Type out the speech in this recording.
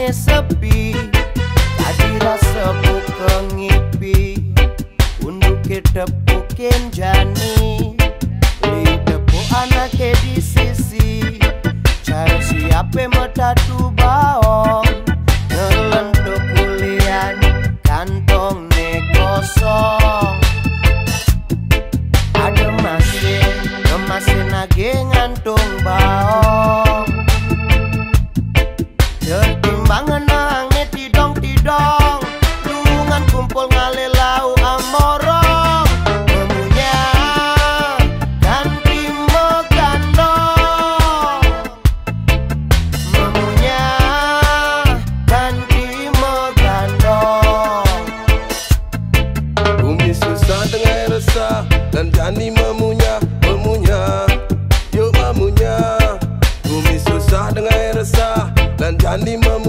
jane sepi, tadi rasa buka ngipi, unduke tepukin jani, li tepuk anake di sisi, cari siapa metatu baong, ngelentuk kuliah kantong ne kosong. Ada mesin lagi ngantung baong, tertimbangan nang ne tidong-tidong, lungan kumpul ngalelau amorong, memunya ganti megandong, memunya ganti megandong. Bumi susah dengan resah dan jani memunya, yuk memunya. Bumi susah dengan resah dan jani memunya.